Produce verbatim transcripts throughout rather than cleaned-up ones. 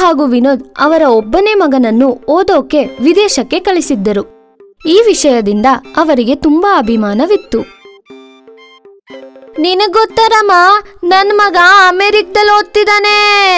ಹಾಗೂ ವಿನೋದ್ ಅವರ ಒಬ್ಬನೇ ಮಗನನ್ನು ಓದೋಕೆ ವಿದೇಶಕ್ಕೆ ಕಳಿಸಿದ್ದರು. ಈ ವಿಷಯದಿಂದ ಅವರಿಗೆ ತುಂಬಾ ಅಭಿಮಾನವಿತ್ತು. ನಿನಗೊತ್ತರಮ್ಮ, ನನ್ ಮಗ ಅಮೆರಿಕದಲ್ಲಿ ಓದ್ತಿದ್ದಾನೆ.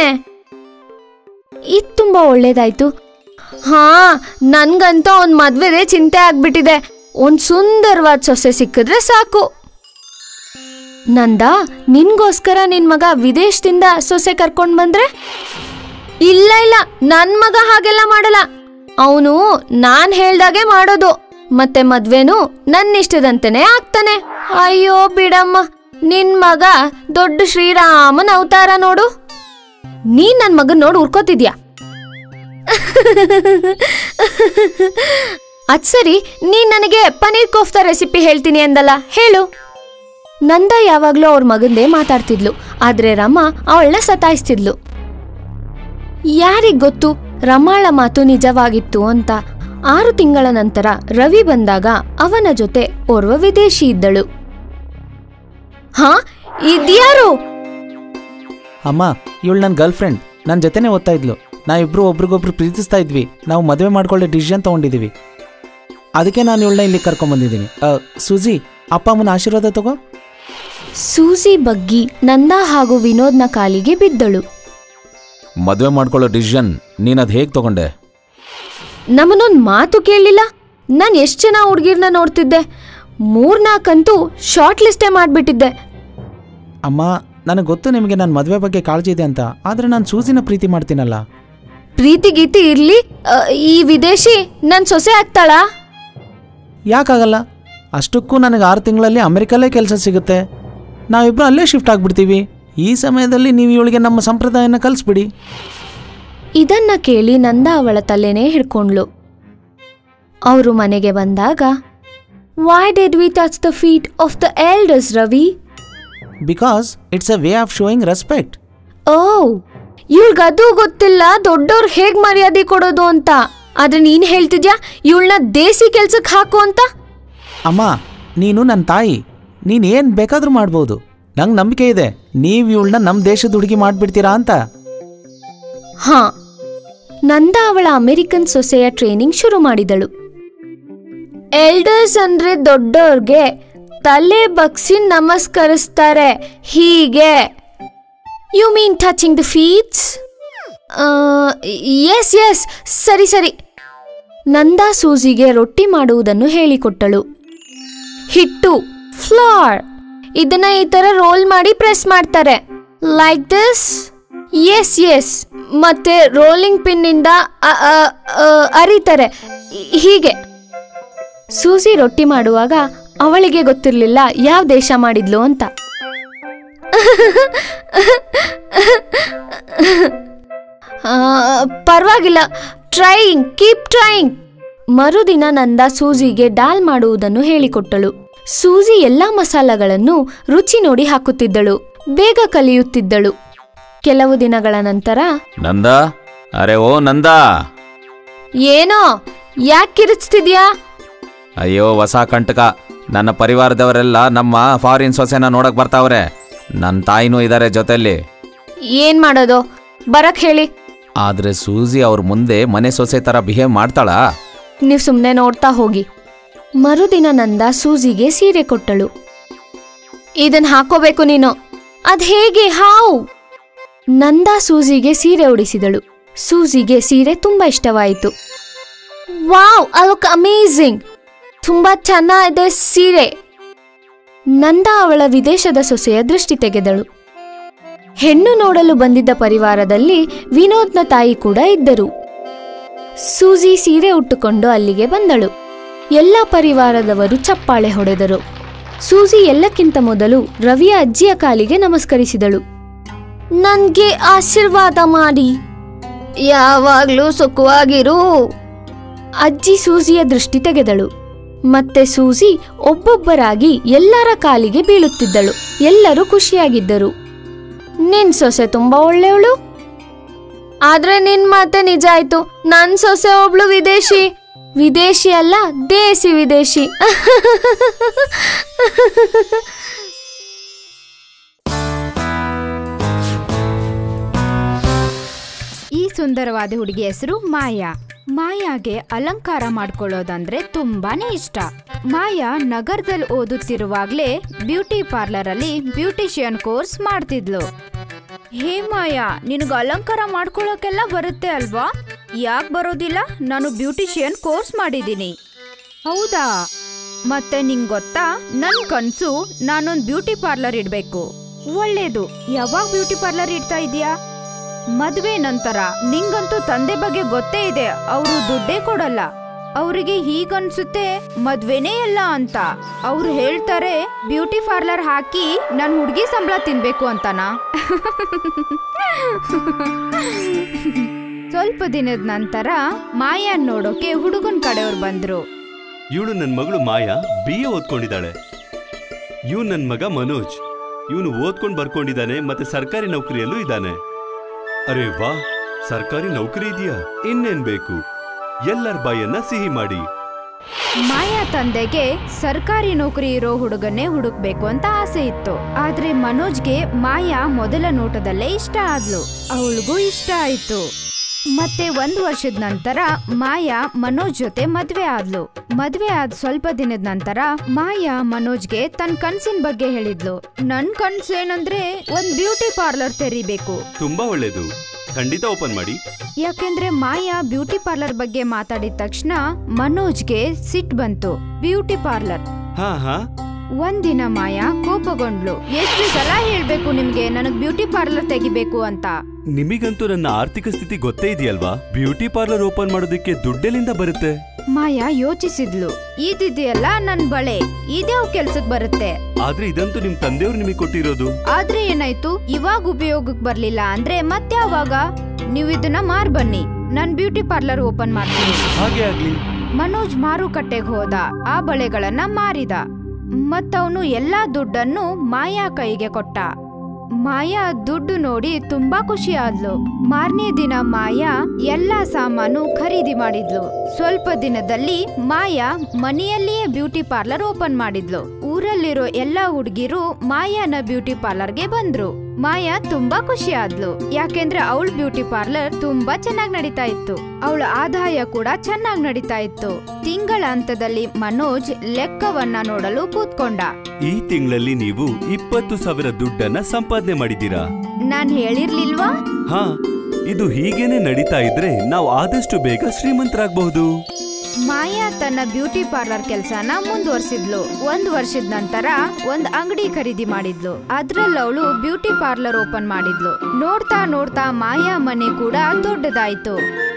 ಇದು ತುಂಬಾ ಒಳ್ಳೇದಾಯ್ತು. ಹಾ, ನನ್ಗಂತ ಒಂದ್ ಮದ್ವೆದೇ ಚಿಂತೆ ಆಗ್ಬಿಟ್ಟಿದೆ. ಒಂದ್ ಸುಂದರವಾದ ಸೊಸೆ ಸಿಕ್ಕಿದ್ರೆ ಸಾಕು. ನಂದಾ, ನಿನ್ಗೋಸ್ಕರ ನಿನ್ ಮಗ ವಿದೇಶದಿಂದ ಸೊಸೆ ಕರ್ಕೊಂಡ್ ಬಂದ್ರೆ? ಇಲ್ಲ ಇಲ್ಲ, ನನ್ ಮಗ ಹಾಗೆಲ್ಲ ಮಾಡಲ್ಲ. ಅವನು ನಾನ್ ಹೇಳ್ದಾಗೆ ಮಾಡೋದು. ಮತ್ತೆ ಮದ್ವೆನೂ ನನ್ನಿಷ್ಟದಂತೆನೆ ಆಗ್ತಾನೆ. ಅಯ್ಯೋ ಬಿಡಮ್ಮ, ನಿನ್ ಮಗ ದೊಡ್ಡ ಶ್ರೀರಾಮನ್ ಅವತಾರ ನೋಡು. ನೀನ್ ನನ್ ಮಗನ್ ನೋಡು ಉರ್ಕೋತಿದ್ಯಾ? ಅದ್ ಸರಿ, ನೀನ್ ನನಗೆ ಪನೀರ್ ಕೋಫ್ತಾ ರೆಸಿಪಿ ಹೇಳ್ತೀನಿ ಅಂದಲ್ಲ, ಹೇಳು. ನಂದಾ ಯಾವಾಗ್ಲೂ ಅವ್ರ ಮಗಂದೇ ಮಾತಾಡ್ತಿದ್ಲು, ಆದ್ರೆ ರಮಾ ಅವಳನ್ನ ಸತಾಯಿಸ್ತಿದ್ಲು. ಯಾರಿಗ್ ಗೊತ್ತು ರಮಾಳ ಮಾತು ನಿಜವಾಗಿತ್ತು ಅಂತ. ಆರು ತಿಂಗಳ ನಂತರ ರವಿ ಬಂದಾಗ ಅವನ ಜೊತೆ ಓರ್ವ ವಿದೇಶಿ ಇದ್ದಳು. ಹಾ, ಇದ್ಯಾರು? ಅಮ್ಮ, ಇವಳು ನನ್ನ ಗರ್ಲ್ ಫ್ರೆಂಡ್. ನನ್ನ ಜೊತೆನೆ ಓದ್ತಾ ಇದ್ಲು. ನಾವಿಬ್ರು ಒಬ್ರಿಗೊಬ್ರು ಪ್ರೀತಿಸ್ತಾ ಇದ್ವಿ. ನಾವು ಮದುವೆ ಮಾಡ್ಕೊಳ್ಳೋ ಡಿಸಿಷನ್ ತಗೊಂಡಿದೀವಿ. ಅದಕ್ಕೆ ನಾನು ಇವಳನ್ನ ಇಲ್ಲಿ ಕರ್ಕೊಂಡ್ಬಂದಿದ್ದೀನಿ. ಸೂಜಿ, ಅಪ್ಪ ಅಮ್ಮನ ಆಶೀರ್ವಾದ ತಗೋ. ಸೂಜಿ ಬಗ್ಗಿ ನಂದಾ ಹಾಗೂ ವಿನೋದ್ನ ಕಾಲಿಗೆ ಬಿದ್ದಳು. ಮದುವೆ ಮಾಡ್ಕೊಳ್ಳೋ ಡಿಸಿಷನ್ ನೀನದ್ ಹೇಗ್ ತಗೊಂಡೆ? ನಮ್ಮನ್ನೊಂದ್ ಮಾತು ಕೇಳಲಿಲ್ಲ. ನಾನು ಎಷ್ಟು ಜನ ಹುಡುಗಿರ್ನ ನೋಡ್ತಿದ್ದೆ. ಮೂರ್ನಾಲ್ಕಂತೂ ಶಾರ್ಟ್ ಲಿಸ್ಟೇ ಮಾಡ್ಬಿಟ್ಟಿದ್ದೆ. ಅಮ್ಮ, ನನಗೆ ಗೊತ್ತು ನಿಮಗೆ ನನ್ನ ಮದುವೆ ಬಗ್ಗೆ ಕಾಳಜಿ ಇದೆ ಅಂತ. ಆದ್ರೆ ನಾನು ಸೂಜಿನ ಪ್ರೀತಿ ಮಾಡ್ತೀನಲ್ಲ. ಪ್ರೀತಿ ಗೀತಿ ಇರ್ಲಿ, ಈ ವಿದೇಶಿ ನನ್ ಸೊಸೆ ಆಗ್ತಾಳಾ? ಯಾಕಾಗಲ್ಲ? ಅಷ್ಟಕ್ಕೂ ನನಗೆ ಆರು ತಿಂಗಳಲ್ಲಿ ಅಮೆರಿಕಲ್ಲೇ ಕೆಲಸ ಸಿಗುತ್ತೆ. ನಾವಿಬ್ರು ಅಲ್ಲೇ ಶಿಫ್ಟ್ ಆಗ್ಬಿಡ್ತೀವಿ. ಈ ಸಮಯದಲ್ಲಿ ನೀವು ಇವಳಿಗೆ ನಮ್ಮ ಸಂಪ್ರದಾಯನ ಕಲಿಸ್ಬಿಡಿ. ಇದನ್ನ ಕೇಳಿ ನಂದಾ ಅವಳ ತಲೆನೇ ಹಿಡ್ಕೊಂಡ್ಲು. ಅವರು ಮನೆಗೆ ಬಂದಾಗ, why did we touch the feet of the elders Ravi? Because it's a way of showing respect. ಓ, ಇವಳ್ಗದು ಗೊತ್ತಿಲ್ಲ ದೊಡ್ಡವ್ರು ಹೇಗ್ ಮರ್ಯಾದೆ ಕೊಡೋದು ಅಂತ. ಆದ್ರೆ ನೀನ್ ಹೇಳ್ತಿದ್ಯಾ ಇವಳನ್ನ ದೇಸಿ ಕೆಲ್ಸಕ್ಕೆ ಹಾಕು ಅಂತ. ಅಮ್ಮ, ನೀನು ನನ್ನ ತಾಯಿ. ನೀನ್ ಏನ್ ಬೇಕಾದ್ರೂ ಮಾಡ್ಬೋದು. ನಂಗೆ ನಂಬಿಕೆ ಇದೆ ನೀವು ಇವಳನ್ನ ನಮ್ಮ ದೇಶದ ಹುಡುಗಿ ಮಾಡ್ಬಿಡ್ತೀರಾ ಅಂತ. ಹಾ, ನಂದಾ ಅವಳ ಅಮೆರಿಕನ್ ಸೊಸೆಯ ಟ್ರೈನಿಂಗ್ ಶುರು ಮಾಡಿದಳು. ಎಲ್ಡರ್ಸ್ ಅಂದ್ರೆ ದೊಡ್ಡೋರ್ಗೆ ತಲೆ ಬಗ್ಸಿ ನಮಸ್ಕರಿಸ್ತಾರೆ, ಹೀಗೆ. You mean touching the feets? Yes yes, ಸರಿ ಸರಿ. ನಂದಾ ಸೂಜಿಗೆ ರೊಟ್ಟಿ ಮಾಡುವುದನ್ನು ಹೇಳಿಕೊಟ್ಟಳು. ಹಿಟ್ಟು, ಫ್ಲೋರ್, ಇದನ್ನ ಈ ತರ ರೋಲ್ ಮಾಡಿ ಪ್ರೆಸ್ ಮಾಡ್ತಾರೆ, ಲೈಕ್ ದಿಸ್. Yes yes. ಮತ್ತೆ ರೋಲಿಂಗ್ ಪಿನ್ ಇಂದ ಅರಿತಾರೆ, ಹೀಗೆ. ಸೂಜಿ ರೊಟ್ಟಿ ಮಾಡುವಾಗ ಅವಳಿಗೆ ಗೊತ್ತಿರ್ಲಿಲ್ಲ ಯಾವ ದೇಶ ಮಾಡಿದ್ಲು ಅಂತ. ಪರವಾಗಿಲ್ಲ, ಟ್ರೈಯಿಂಗ್, ಕೀಪ್ ಟ್ರೈಯಿಂಗ್. ಮರುದಿನ ನಂದಾ ಸೂಜಿಗೆ ಡಾಲ್ ಮಾಡುವುದನ್ನು ಹೇಳಿಕೊಟ್ಟಳು. ಸೂಜಿ ಎಲ್ಲಾ ಮಸಾಲಗಳನ್ನು ರುಚಿ ನೋಡಿ ಹಾಕುತ್ತಿದ್ದಳು, ಬೇಗ ಕಲಿಯುತ್ತಿದ್ದಳು. ಕೆಲವು ದಿನಗಳ ನಂತರ, ನಂದಾ, ಅರೆ ಓ ನಂದಾ. ಏನೋ, ಯಾಕೆ ಕಿರಿಚ್ತಿದ್ಯಾ? ಅಯ್ಯೋ ಹೊಸ ಕಂಟಕ. ನನ್ನ ಪರಿವಾರದವರೆಲ್ಲ ನಮ್ಮ ಫಾರಿನ್ ಸೊಸೆನ ನೋಡಕ್ ಬರ್ತಾವ್ರೆ. ನನ್ನ ತಾಯಿನೂ ಇದಾರೆ ಜೊತೆಲಿ. ಏನ್ ಮಾಡೋದು, ಬರಕ್ ಹೇಳಿ. ಆದ್ರೆ ಸೂಜಿ ಅವ್ರ ಮುಂದೆ ಮನೆ ಸೊಸೆ ತರ ಬಿಹೇವ್ ಮಾಡ್ತಾಳಾ? ನೀವ್ ಸುಮ್ನೆ ನೋಡ್ತಾ ಹೋಗಿ. ಮರುದಿನ ನಂದಾ ಸೂಜಿಗೆ ಸೀರೆ ಕೊಟ್ಟಳು. ಇದನ್ ಹಾಕೋಬೇಕು ನೀನು. ಅದ್ ಹೇಗೆ, ಹಾವು? ನಂದಾ ಸೂಜಿಗೆ ಸೀರೆ ಉಡಿಸಿದಳು. ಸೂಜಿಗೆ ಸೀರೆ ತುಂಬಾ ಇಷ್ಟವಾಯಿತು. Wow, I look amazing. ತುಂಬಾ ಚೆನ್ನಾಗಿದೆ ಸೀರೆ. ನಂದಾ ಅವಳ ವಿದೇಶದ ಸೊಸೆಯ ದೃಷ್ಟಿ ತೆಗೆದಳು. ಹೆಣ್ಣು ನೋಡಲು ಬಂದಿದ್ದ ಪರಿವಾರದಲ್ಲಿ ವಿನೋದ್ನ ತಾಯಿ ಕೂಡ ಇದ್ದರು. ಸೂಜಿ ಸೀರೆ ಉಟ್ಟುಕೊಂಡು ಅಲ್ಲಿಗೆ ಬಂದಳು. ಎಲ್ಲ ಪರಿವಾರದವರು ಚಪ್ಪಾಳೆ ಹೊಡೆದರು. ಸೂಜಿ ಎಲ್ಲಕ್ಕಿಂತ ಮೊದಲು ರವಿಯ ಅಜ್ಜಿಯ ಕಾಲಿಗೆ ನಮಸ್ಕರಿಸಿದಳು. ನನ್ಗೆ ಆಶೀರ್ವಾದ ಮಾಡಿ, ಯಾವಾಗ್ಲೂ ಸುಖವಾಗಿರು. ಅಜ್ಜಿ ಸೂಜಿಯ ದೃಷ್ಟಿ ತೆಗೆದಳು. ಮತ್ತೆ ಸೂಜಿ ಒಬ್ಬೊಬ್ಬರಾಗಿ ಎಲ್ಲರ ಕಾಲಿಗೆ ಬೀಳುತ್ತಿದ್ದಳು. ಎಲ್ಲರೂ ಖುಷಿಯಾಗಿದ್ದರು. ನಿನ್ ಸೊಸೆ ತುಂಬಾ ಒಳ್ಳೆಯವಳು. ಆದ್ರೆ ನಿನ್ ಮಾತೆ ನಿಜ ಆಯ್ತು. ನನ್ ಸೊಸೆ ಒಬ್ಳು ವಿದೇಶಿ. ವಿದೇಶಿ ಅಲ್ಲ, ದೇಸಿ ವಿದೇಶಿ. ಈ ಸುಂದರವಾದ ಹುಡುಗಿ ಹೆಸರು ಮಾಯಾ. ಮಾಯಾಗೆ ಅಲಂಕಾರ ಮಾಡ್ಕೊಳ್ಳೋದಂದ್ರೆ ತುಂಬಾನೇ ಇಷ್ಟ. ಮಾಯಾ ನಗರದಲ್ಲಿ ಓದುತ್ತಿರುವಾಗ್ಲೇ ಬ್ಯೂಟಿ ಪಾರ್ಲರ್ ಅಲ್ಲಿ ಬ್ಯೂಟಿಷಿಯನ್ ಕೋರ್ಸ್ ಮಾಡ್ತಿದ್ಲು. ಹೇ ಮಾಯಾ, ನಿನಗ ಅಲಂಕಾರ ಮಾಡ್ಕೊಳ್ಳೋಕೆಲ್ಲ ಬರುತ್ತೆ ಅಲ್ವಾ? ಯಾಕೆ ಬರೋದಿಲ್ಲ? ನಾನು ಬ್ಯೂಟಿಷಿಯನ್ ಕೋರ್ಸ್ ಮಾಡಿದ್ದೀನಿ. ಹೌದಾ? ಮತ್ತೆ ನಿಂಗ್ ಗೊತ್ತಾ, ನನ್ ಕನ್ಸು ನಾನೊಂದ್ ಬ್ಯೂಟಿ ಪಾರ್ಲರ್ ಇಡ್ಬೇಕು. ಒಳ್ಳೇದು. ಯಾವಾಗ ಬ್ಯೂಟಿ ಪಾರ್ಲರ್ ಇಡ್ತಾ ಇದೀಯಾ? ಮದ್ವೆ ನಂತರ. ನಿಂಗಂತೂ ತಂದೆ ಬಗ್ಗೆ ಗೊತ್ತೇ ಇದೆ, ಅವರು ದುಡ್ಡೇ ಕೊಡಲ್ಲ. ಅವರಿಗೆ ಹೀಗನ್ಸುತ್ತೆ ಮದ್ವೆನೇ ಎಲ್ಲ ಅಂತ. ಅವ್ರು ಹೇಳ್ತಾರೆ ಬ್ಯೂಟಿ ಪಾರ್ಲರ್ ಹಾಕಿ ನನ್ ಹುಡ್ಗಿ ಸಂಬಳ ತಿನ್ಬೇಕು ಅಂತನಾ? ಸ್ವಲ್ಪ ದಿನದ ನಂತರ ಮಾಯಾ ನೋಡೋಕೆ ಹುಡುಗನ್ ಕಡೆಯವ್ರು ಬಂದ್ರು. ಇವಳು ನನ್ ಮಗಳು ಮಾಯಾ ಬಿ ಎ ಓದ್ಕೊಂಡಿದ್ದಾಳೆ. ಇವ್ ನನ್ ಮಗ ಮನೋಜ್. ಇವನು ಓದ್ಕೊಂಡ್ ಬರ್ಕೊಂಡಿದ್ದಾನೆ ಮತ್ತೆ ಸರ್ಕಾರಿ ನೌಕರಿಯಲ್ಲೂ ಇದ್ದಾನೆ. ಅರೆ ವಾ, ಸರ್ಕಾರಿ ನೌಕರಿ ಇದೆಯಾ? ಇನ್ನೇನ್ ಬೇಕು? ಎಲ್ಲರ ಬಾಯನ್ನ ಸಿಹಿ ಮಾಡಿ. ಮಾಯಾ ತಂದೆಗೆ ಸರ್ಕಾರಿ ನೌಕರಿ ಇರೋ ಹುಡುಗನ್ನೇ ಹುಡುಕ್ಬೇಕು ಅಂತ ಆಸೆ ಇತ್ತು. ಆದ್ರೆ ಮನೋಜ್ಗೆ ಮಾಯಾ ಮೊದಲ ನೋಟದಲ್ಲೇ ಇಷ್ಟ ಆದ್ಲು. ಅವಳಿಗೂ ಇಷ್ಟ ಆಯ್ತು. ಮತ್ತೆ ಒಂದ್ ವರ್ಷದ ನಂತರ ಮಾಯಾ ಮನೋಜ್ ಜೊತೆ ಮದ್ವೆ ಆದ್ಲು. ಮದ್ವೆ ಆದ ಸ್ವಲ್ಪ ದಿನದ ನಂತರ ಮಾಯಾ ಮನೋಜ್ಗೆ ತನ್ನ ಕನ್ಸಿನ ಬಗ್ಗೆ ಹೇಳಿದ್ಲು. ನನ್ ಕನ್ಸೇನಂದ್ರೆ ಒಂದ್ ಬ್ಯೂಟಿ ಪಾರ್ಲರ್ ತೆರಿಬೇಕು. ತುಂಬಾ ಒಳ್ಳೇದು, ಖಂಡಿತ ಓಪನ್ ಮಾಡಿ. ಯಾಕೆಂದ್ರೆ ಮಾಯಾ ಬ್ಯೂಟಿ ಪಾರ್ಲರ್ ಬಗ್ಗೆ ಮಾತಾಡಿದ ತಕ್ಷಣ ಮನೋಜ್ಗೆ ಸಿಟ್ ಬಂತು. Beauty parlour. ಹಾ ಹಾ ಒಂದಿನ ಮಾಯಾ ಕೋಪಗೊಂಡ್ಲು. ಎಷ್ಟು ಸಲ ಹೇಳ್ಬೇಕು ನಿಮ್ಗೆ ನನಗ್ ಬ್ಯೂಟಿ ಪಾರ್ಲರ್ ತೆಗಿಬೇಕು ಅಂತ? ನಿಮಿಗಂತೂ ನನ್ನ ಆರ್ಥಿಕ ಸ್ಥಿತಿ ಗೊತ್ತೇ ಇದೆಯಲ್ವಾ? ಬ್ಯೂಟಿ ಪಾರ್ಲರ್ ಓಪನ್ ಮಾಡೋದಕ್ಕೆ ದುಡ್ಡೆಲ್ಲಿಂದ ಬರುತ್ತೆ? ಮಾಯಾ ಯೋಚಿಸಿದ್ಲು. ಇದಿದೆಯಲ್ಲ ನನ್ ಬಳೆ, ಇದ್ಯಾವ ಕೆಲ್ಸಕ್ ಬರುತ್ತೆ? ಆದ್ರೆ ಇದಂತೂ ನಿಮ್ ತಂದೆಯವ್ರು ನಿಮಗೆ ಕೊಟ್ಟಿರೋದು. ಆದ್ರೆ ಏನಾಯ್ತು? ಇವಾಗ ಉಪಯೋಗಕ್ ಬರ್ಲಿಲ್ಲ ಅಂದ್ರೆ ಮತ್ತೆ ಅವಾಗ? ನೀವ್ ಇದನ್ನ ಮಾರ್ ಬನ್ನಿ, ನಾನ್ ಬ್ಯೂಟಿ ಪಾರ್ಲರ್ ಓಪನ್ ಮಾಡ್ತೀನಿ. ಹಾಗೆ ಆಗ್ಲಿ. ಮನೋಜ್ ಮಾರುಕಟ್ಟೆಗೆ ಹೋದ. ಆ ಬಳೆಗಳನ್ನ ಮಾರಿದ. ಮತ್ತವನು ಎಲ್ಲಾ ದುಡ್ಡನ್ನು ಮಾಯಾ ಕೈಗೆ ಕೊಟ್ಟ. ಮಾಯಾ ದುಡ್ಡು ನೋಡಿ ತುಂಬಾ ಖುಷಿ ಆದ್ಲು. ಮಾರನೇ ದಿನ ಮಾಯಾ ಎಲ್ಲಾ ಸಾಮಾನು ಖರೀದಿ ಮಾಡಿದ್ಲು. ಸ್ವಲ್ಪ ದಿನದಲ್ಲಿ ಮಾಯಾ ಮನೆಯಲ್ಲಿಯೇ ಬ್ಯೂಟಿ ಪಾರ್ಲರ್ ಓಪನ್ ಮಾಡಿದ್ಲು. ಊರಲ್ಲಿರೋ ಎಲ್ಲಾ ಹುಡುಗಿರು ಮಾಯಾನ ಬ್ಯೂಟಿ ಪಾರ್ಲರ್ಗೆ ಬಂದ್ರು. ಮಾಯಾ ತುಂಬಾ ಖುಷಿ ಆದ್ಲು. ಯಾಕೆಂದ್ರೆ ಅವಳ ಬ್ಯೂಟಿ ಪಾರ್ಲರ್ ತುಂಬಾ ಚೆನ್ನಾಗ್ ನಡೀತಾ ಇತ್ತು. ಅವಳ ಆದಾಯ ಕೂಡ ಚೆನ್ನಾಗ್ ನಡೀತಾ ಇತ್ತು. ತಿಂಗಳ ಹಂತದಲ್ಲಿ ಮನೋಜ್ ಲೆಕ್ಕವನ್ನ ನೋಡಲು ಕೂತ್ಕೊಂಡ. ಈ ತಿಂಗಳಲ್ಲಿ ನೀವು ಇಪ್ಪತ್ತು ಸಾವಿರ ದುಡ್ಡನ್ನ ಸಂಪಾದನೆ ಮಾಡಿದ್ದೀರಾ. ನಾನ್ ಹೇಳಿರ್ಲಿಲ್ವಾ? ಹಾ, ಇದು ಹೀಗೇನೆ ನಡೀತಾ ಇದ್ರೆ ನಾವು ಆದಷ್ಟು ಬೇಗ ಶ್ರೀಮಂತರಾಗಬಹುದು. ಮಾಯಾ ತನ್ನ ಬ್ಯೂಟಿ ಪಾರ್ಲರ್ ಕೆಲ್ಸನ ಮುಂದುವರ್ಸಿದ್ಲು. ಒಂದ್ ವರ್ಷದ ನಂತರ ಒಂದ್ ಅಂಗಡಿ ಖರೀದಿ ಮಾಡಿದ್ಲು. ಅದ್ರಲ್ಲಿ ಅವಳು ಬ್ಯೂಟಿ ಪಾರ್ಲರ್ ಓಪನ್ ಮಾಡಿದ್ಲು. ನೋಡ್ತಾ ನೋಡ್ತಾ ಮಾಯಾ ಮನೆ ಕೂಡ ದೊಡ್ಡದಾಯ್ತು.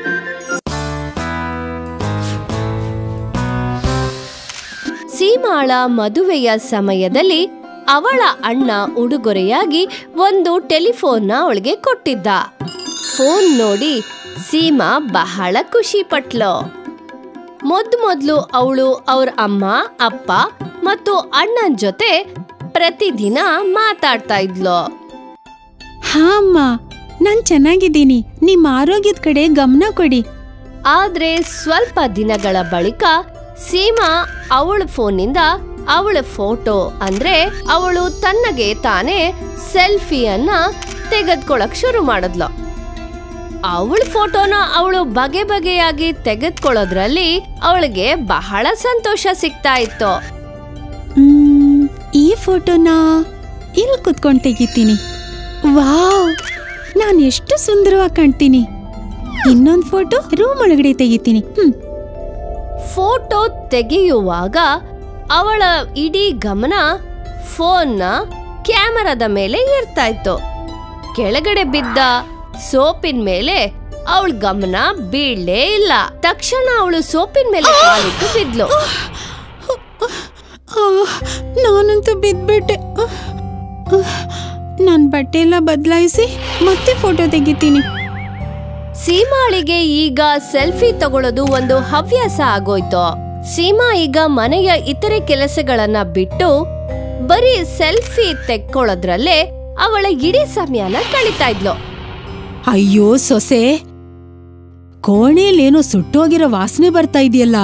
ಸೀಮಾಳ ಮದುವೆಯ ಸಮಯದಲ್ಲಿ ಅವಳ ಅಣ್ಣ ಉಡುಗೊರೆಯಾಗಿ ಒಂದು ಟೆಲಿಫೋನ್ನ ಅವಳಿಗೆ ಕೊಟ್ಟಿದ್ದ. ಫೋನ್ ನೋಡಿ ಸೀಮಾ ಬಹಳ ಖುಷಿ ಪಟ್ಲು. ಮೊದ್ ಮೊದ್ಲು ಅವಳು ಅವ್ರ ಅಮ್ಮ, ಅಪ್ಪ ಮತ್ತು ಅಣ್ಣನ ಜೊತೆ ಪ್ರತಿದಿನ ಮಾತಾಡ್ತಾ ಇದ್ಲು. ಹಾ ಅಮ್ಮ, ನಾನ್ ಚೆನ್ನಾಗಿದ್ದೀನಿ, ನಿಮ್ಮ ಆರೋಗ್ಯದ ಕಡೆ ಗಮನ ಕೊಡಿ. ಆದ್ರೆ ಸ್ವಲ್ಪ ದಿನಗಳ ಬಳಿಕ ಸೀಮಾ ಅವಳ ಫೋನಿಂದ ಅವಳ ಫೋಟೋ ಅಂದ್ರೆ ಅವಳು ತನ್ನಗೆ ತಾನೇ ಸೆಲ್ಫಿಯನ್ನ ತೆಗೆದುಕೊಳ್ಳಕ್ ಶುರು ಮಾಡಿದ್ಲು. ಅವಳ ಫೋಟೋನ ಅವಳು ಬಗೆ ಬಗೆಯಾಗಿ ತೆಗೆದುಕೊಳ್ಳೋದ್ರಲ್ಲಿ ಅವಳಿಗೆ ಬಹಳ ಸಂತೋಷ ಸಿಗ್ತಾ ಇತ್ತು. ಹ್ಮ್ ಈ ಫೋಟೋನ ಇಲ್ಲಿ ಕುತ್ಕೊಂಡು ತೆಗಿತೀನಿ. ವಾವ್, ನಾನು ಎಷ್ಟು ಸುಂದರವಾಗಿ ಕಾಣ್ತೀನಿ. ಇನ್ನೊಂದು ಫೋಟೋ ರೂಮ್ ಒಳಗಡೆ ತೆಗಿತೀನಿ. ಹ್ಮ್ ಫೋಟೋ ತೆಗೆಯುವಾಗ ಅವಳ ಇಡೀ ಗಮನ ಫೋನ್ನ ಕ್ಯಾಮರಾದ ಮೇಲೆ ಇರ್ತಾ ಇತ್ತು. ಕೆಳಗಡೆ ಬಿದ್ದ ಸೋಪಿನ ಮೇಲೆ ಅವಳ ಗಮನ ಬೀಳಲೇ ಇಲ್ಲ. ತಕ್ಷಣ ಅವಳು ಸೋಪಿನ ಮೇಲೆ ಕಾಲಿಟ್ಟು ಬಿದ್ಲು. ನಾನಂತೂ ಬಿದ್ಬಿಟ್ಟೆ. ನನ್ನ ಬಟ್ಟೆ ಎಲ್ಲ ಬದಲಾಯಿಸಿ ಮತ್ತೆ ಫೋಟೋ ತೆಗಿತೀನಿ. ಸೀಮಾಳಿಗೆ ಈಗ ಸೆಲ್ಫಿ ತಗೊಳ್ಳೋದು ಒಂದು ಹವ್ಯಾಸ ಆಗೋಯ್ತು. ಸೀಮಾ ಈಗ ಮನೆಯ ಇತರೆ ಕೆಲಸಗಳನ್ನ ಬಿಟ್ಟು ಬರೀ ಸೆಲ್ಫಿ ತೆಕ್ಕೊಳ್ಳೋದ್ರಲ್ಲೇ ಅವಳ ಇಡೀ ಸಮಯನ ಕಳೀತಾ ಇದ್ಲು. ಅಯ್ಯೋ ಸೊಸೆ, ಕೋಣೆಯಲ್ಲೇನೋ ಸುಟ್ಟೋಗಿರೋ ವಾಸನೆ ಬರ್ತಾ ಇದೆಯಲ್ಲ.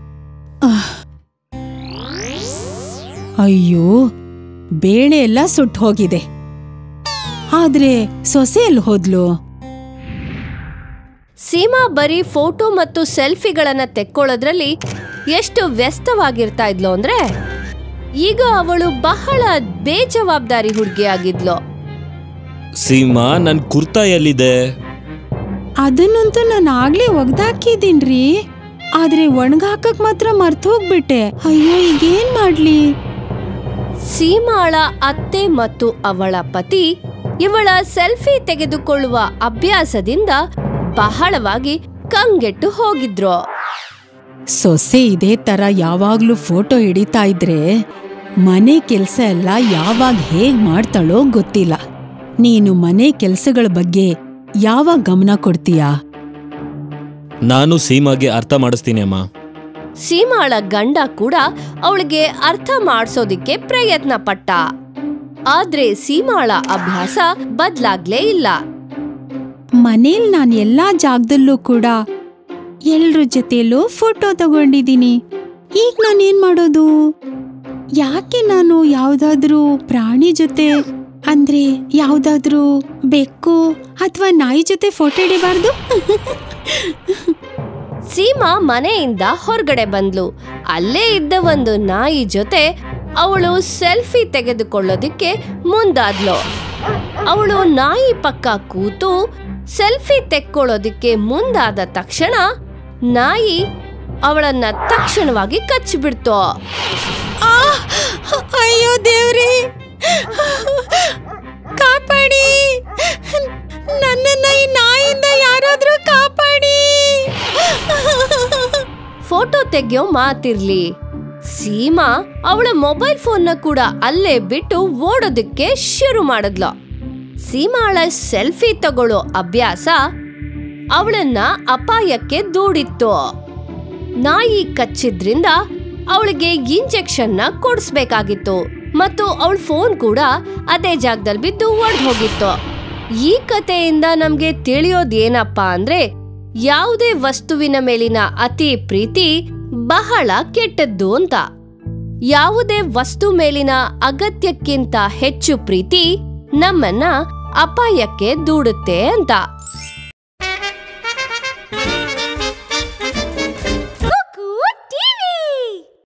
ಅಯ್ಯೋ, ಬೇಳೆ ಎಲ್ಲ ಸುಟ್ಟು ಹೋಗಿದೆ. ಆದ್ರೆ ಸೊಸೆ ಎಲ್ಲಿ ಹೋದ್ಲು? ಸೀಮಾ ಬರೀ ಫೋಟೋ ಮತ್ತು ಸೆಲ್ಫಿಗಳನ್ನ ತೆಕ್ಕೊಳ್ಳೋದ್ರಲ್ಲಿ ಎಷ್ಟು ವ್ಯಸ್ತವಾಗಿರ್ತಾ ಇದ್ಲು ಅಂದ್ರೆ ಈಗ ಅವಳು ಬಹಳ ಬೇಜವಾಬ್ದಾರಿ ಹುಡುಗಿಯಾಗಿದ್ಲು. ಸೀಮಾ, ನನ್ ಕುರ್ತಾ ಎಲ್ಲಿದೆ? ಅದನ್ನಂತೂ ನಾನು ಆಗ್ಲೇ ಒಗ್ದಾಕಿದೀನ್ರಿ, ಆದ್ರೆ ಒಣಗಾಕಕ್ ಮಾತ್ರ ಮರ್ತು ಹೋಗ್ಬಿಟ್ಟೆ. ಅಯ್ಯೋ, ಈಗೇನ್ ಮಾಡ್ಲಿ? ಸೀಮಾಳ ಅತ್ತೆ ಮತ್ತು ಅವಳ ಪತಿ ಇವಳ ಸೆಲ್ಫಿ ತೆಗೆದುಕೊಳ್ಳುವ ಅಭ್ಯಾಸದಿಂದ ಬಹಳವಾಗಿ ಕಂಗೆಟ್ಟು ಹೋಗಿದ್ರು. ಸೊಸೆ ಇದೇ ತರ ಯಾವಾಗ್ಲೂ ಫೋಟೋ ಹಿಡಿತಾ ಇದ್ರೆ ಮನೆ ಕೆಲ್ಸ ಎಲ್ಲ ಯಾವಾಗ ಹೇಗ್ ಮಾಡ್ತಾಳೋ ಗೊತ್ತಿಲ್ಲ. ನೀನು ಮನೆ ಕೆಲ್ಸಗಳ ಬಗ್ಗೆ ಯಾವಾಗ ಗಮನ ಕೊಡ್ತೀಯಾ? ನಾನು ಸೀಮಾಗೆ ಅರ್ಥ ಮಾಡಿಸ್ತೀನಿ ಅಮ್ಮ. ಸೀಮಾಳ ಗಂಡ ಕೂಡ ಅವಳಿಗೆ ಅರ್ಥ ಮಾಡಿಸೋದಿಕ್ಕೆ ಪ್ರಯತ್ನ ಪಟ್ಟ. ಆದ್ರೆ ಸೀಮಾಳ ಅಭ್ಯಾಸ ಬದ್ಲಾಗ್ಲೇ ಇಲ್ಲ. ಮನೇಲ್ ನಾನ್ ಎಲ್ಲಾ ಜಾಗದಲ್ಲೂ ಕೂಡ ಎಲ್ರ ಜೊತೆಲೂ ಫೋಟೋ ತಗೊಂಡಿದ್ದೀನಿ. ಈಗ ನಾನೇನ್ ಮಾಡೋದು? ಯಾಕೆ ನಾನು ಯಾವ್ದಾದ್ರೂ ಪ್ರಾಣಿ ಜೊತೆ ಅಂದ್ರೆ ಯಾವ್ದಾದ್ರೂ ಬೆಕ್ಕು ಅಥವಾ ನಾಯಿ ಜೊತೆ ಫೋಟೋ ಹಿಡಿಬಾರ್ದು? ಸೀಮಾ ಮನೆಯಿಂದ ಹೊರಗಡೆ ಬಂದ್ಲು. ಅಲ್ಲೇ ಇದ್ದ ಒಂದು ನಾಯಿ ಜೊತೆ ಅವಳು ಸೆಲ್ಫಿ ತೆಗೆದುಕೊಳ್ಳೋದಿಕ್ಕೆ ಮುಂದಾದ್ಲು. ಅವಳು ನಾಯಿ ಪಕ್ಕ ಕೂತು ಸೆಲ್ಫಿ ತೆಕ್ಕೊಳ್ಳೋದಿಕ್ಕೆ ಮುಂದಾದ ತಕ್ಷಣ ನಾಯಿ ಅವಳನ್ನ ತಕ್ಷಣವಾಗಿ ಕಚ್ಚಿಬಿಡ್ತು. ಅಯ್ಯೋ ದೇವ್ರಿ, ಕಾಪಾಡಿ ನನ್ನನ್ನ, ಈ ನಾಯಿಯಿಂದ ಯಾರಾದ್ರೂ ಕಾಪಾಡಿ. ಫೋಟೋ ತೆಗೆಯೋ ಮಾತಿರ್ಲಿ, ಸೀಮಾ ಅವಳ ಮೊಬೈಲ್ ಫೋನ್ನ ಕೂಡ ಅಲ್ಲೇ ಬಿಟ್ಟು ಓಡೋದಕ್ಕೆ ಶುರು ಮಾಡಿದ್ಲು. ಸೀಮಾಳ ಸೆಲ್ಫಿ ತಗೊಳ್ಳೋ ಅಭ್ಯಾಸ ಅವಳನ್ನ ಅಪಾಯಕ್ಕೆ ದೂಡಿತ್ತು. ನಾಯಿ ಕಚ್ಚಿದ್ರಿಂದ ಅವಳಿಗೆ ಇಂಜೆಕ್ಷನ್ನ ಕೊಡಿಸ್ಬೇಕಾಗಿತ್ತು ಮತ್ತು ಅವಳ ಫೋನ್ ಕೂಡ ಅದೇ ಜಾಗದಲ್ಲಿ ಬಿದ್ದು ಒಡೆದು ಹೋಗಿತ್ತು. ಈ ಕಥೆಯಿಂದ ನಮ್ಗೆ ತಿಳಿಯೋದೇನಪ್ಪಾ ಅಂದ್ರೆ ಯಾವುದೇ ವಸ್ತುವಿನ ಮೇಲಿನ ಅತಿ ಪ್ರೀತಿ ಬಹಳ ಕೆಟ್ಟದ್ದು ಅಂತ. ಯಾವುದೇ ವಸ್ತು ಮೇಲಿನ ಅಗತ್ಯಕ್ಕಿಂತ ಹೆಚ್ಚು ಪ್ರೀತಿ ನಮ್ಮನ್ನ ಅಪಾಯಕ್ಕೆ ದೂಡುತ್ತೆ ಅಂತ.